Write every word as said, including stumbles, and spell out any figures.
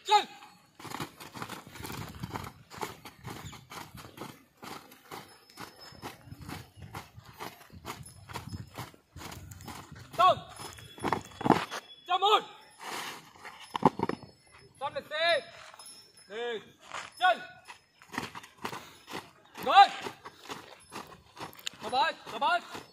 चल Down. Jump on. सामने से देख चल गुड शाबाश शाबाश